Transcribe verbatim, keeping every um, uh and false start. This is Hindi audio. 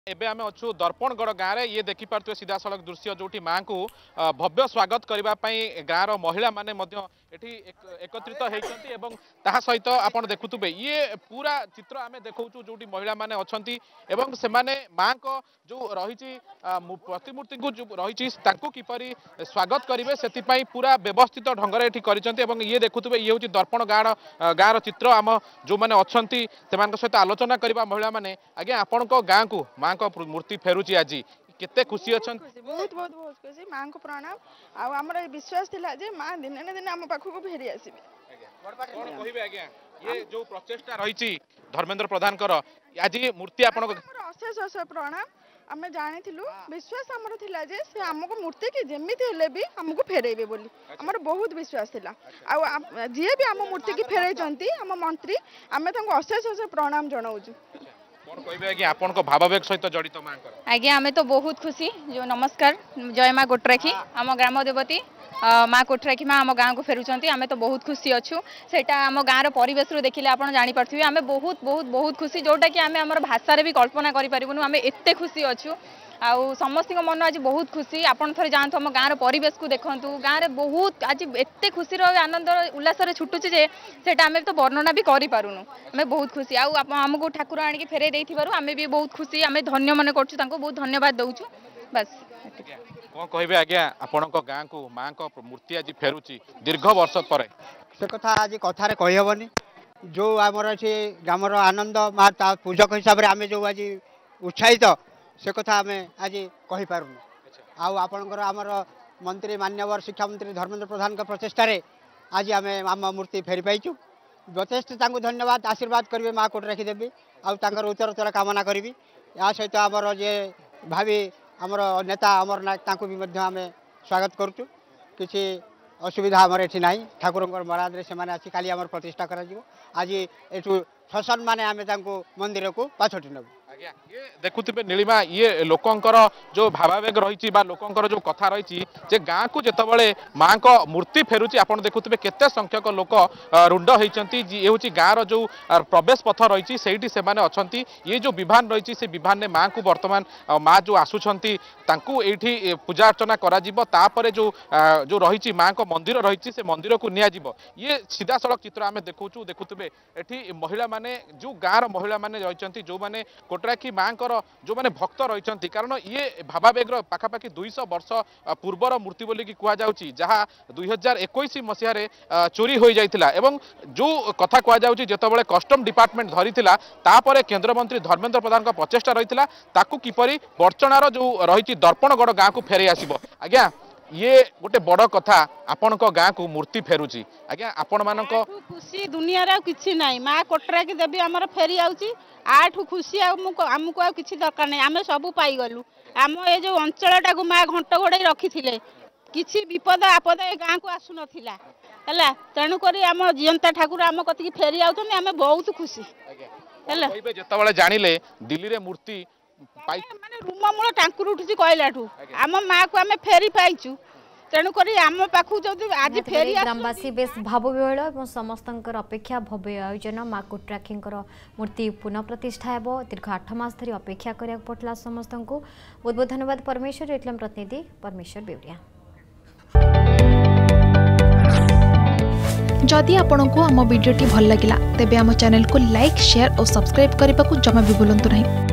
एबे आमे अच्छु दर्पणगढ़ गाँव में ये देखिपे सीधा सड़क दृश्य जो माँ को भव्य स्वागत करने गाँव महिला माने एठी एकत्रित होती सहित आप देखुवे ये पूरा चित्र आम देखु जो महिला माने अच्छी एवं से माँ को जो रही प्रतिमूर्ति को जो रही किपरि स्वागत करेंगे से पूरा व्यवस्थित ढंग से ये देखुवे ये हूँ दर्पण गाँव गाँव चित्र आम जो मैंने अच्छा सहित आलोचना करवा महिला माने आज्ञा आपण गाँव को माँ को मूर्ति फेरुची आज केते खुशी अच्छा बहुत बहुत बहुत खुशी माँ को प्रणाम आम विश्वास थिला जे माँ दिन ना दिन आम पाखक फेरी आसबे आज्ञा ये जो प्रचेष्टा रही धर्मेंद्र प्रधान आज मूर्ति आपण अशेष अशेष प्रणाम आम जानी विश्वास आमर थिला जे से आमको मूर्ति की जेमिति हेले भी हमको फेरेबे बोली आमर बहुत विश्वास थिला आ जे भी आम मूर्ति की फेरैचंती आम मंत्री आमे तांको अशेष अशेष प्रणाम जणाउछु भावावेग सहित जड़ित मां आज्ञा आमे तो बहुत खुशी जो नमस्कार जय माँ कोटराखी आम ग्राम देवती माँ कोटराखी माँ आम गाँव को फेरुचंती आमे तो बहुत खुशी अच्छु सेटा आम गाँव परिवेश देखिले आपण जानि पारथिबे आमे बहुत बहुत बहुत खुशी जोटा कि आमे हमर भाषा रे भी कल्पना करि परिबनु आमे एते खुशी अच्छु आउ समस्त मन आज बहुत खुशी आपन थरे जानतो हम गाँव परिवेश को देखंतु गाँव में बहुत आज एते खुशी आनंद उल्लास छुटुचे जे सेटा आमे तो वर्णना भी करि पारुनु आमे बहुत खुशी आउ हमको ठाकुर आनिक फेरे देथिबारु आमे भी बहुत खुशी आमे धन्य मन करछु तांको बहुत धन्यवाद दउछु बस कोन कहबे आज्ञा आपन को गाँ को मां को मूर्ति आज फेरुची दीर्घ वर्ष पर से कथा आज कथारे कहि हेबनी जो आमर अछि ग्रामर आनंद मां ता पूजक हिसाब रे आमे जो आज उत्साहित से कथा आम आज कही पारुनु आउ आपणकर आमर मंत्री मान्यवर शिक्षा मंत्री धर्मेंद्र प्रधान का प्रचेष्टा रे आज आम आम मूर्ति फेरी पाइचु यथेष्ट धन्यवाद आशीर्वाद करेंगे माँ कोटराखी देवी आउर उत्तरोत्तर कामना करी या सहित आमर जे भावी आमर नेता अमरनाथ भी आम स्वागत करुचु किसी असुविधा आमर एठी नाही ठाकुर मराद रे से आसी खाली आमर प्रतिष्ठा करा जिवो आज एठू ससन माने आमे तांको मंदिर को पाछटी नबु ये देखुवे नीलिमा ये लोकंकर जो भावावेग रही लोकंकर जो कथा रही गाँ को जितेबाला माँ को मूर्ति फेरुची आप देखुवे केते संख्यक लोक रुंड होती ये हूँ गाँव जो प्रवेश पथ रही से अच्छा ये जो विभान रही से विभान में माँ को बर्तमान माँ जो आसुंच ये पूजा अर्चना कर जो जो रही माँ को मंदिर रही से मंदिर को निया ये सीधा सड़क चित्र आम देखु देखुवे ये महिला माने जो गाँव महिला माने रही जो मैंने कोटराखी माँ जो मैंने भक्त रही कारण ये भावावेग पाखापाखि दुईश वर्ष पूर्वर मूर्ति बोली कहुच्छी जहाँ दुई हजार एक मसीह चोरी हो जाता एवं जो कथा कहुच्छी जितेबाला कस्टम डिपार्टमेंट धरी तापर केन्द्रमंत्री धर्मेंद्र प्रधान का प्रचेषा रही ताकू किपरि बर्चणार जो रही दर्पणगढ़ गाँव को फेरे आसिब आज्ञा ये गोटे बड़ कथा आपण गाँ को मूर्ति फेरुची आज्ञा आपण मान खुशी दुनिया किसी ना माँ कोटराखी देवी आमर फेरी आउची आठू खुशी आमको आ किसी दरकार नहीं आम सब पाईगलु आम ये जो अंचलटा को माँ घंट घोड़े रखी थे किसी विपद आपद ए गाँ को आसु नथिला है तेणुक आम जीवंता ठाकुर आम कति फेरी आउछन आम बहुत खुशी है जानिले दिल्ली रे मूर्ति माने रूम मूल टांकुर उठुची कहलाठू आम माँ को आम फेरी पाइचु तेणुक आम पाखु आज फेरी ग्रामवासी बेस भावविहल और समस्त अपेक्षा भव्य आयोजन माँ कोटराखी मूर्ति पुनः प्रतिष्ठा हेब दीर्घ आठ मास धरी अपेक्षा करा पड़ता समस्त को बहुत बहुत धन्यवाद परमेश्वर एटलम प्रतिनिधि परमेश्वर बेउरिया जदि आपंक आम भिडी भल लगा तेब आम चैनल को लाइक शेयर और सब्सक्राइब करने को जमा भी भूलु नहीं।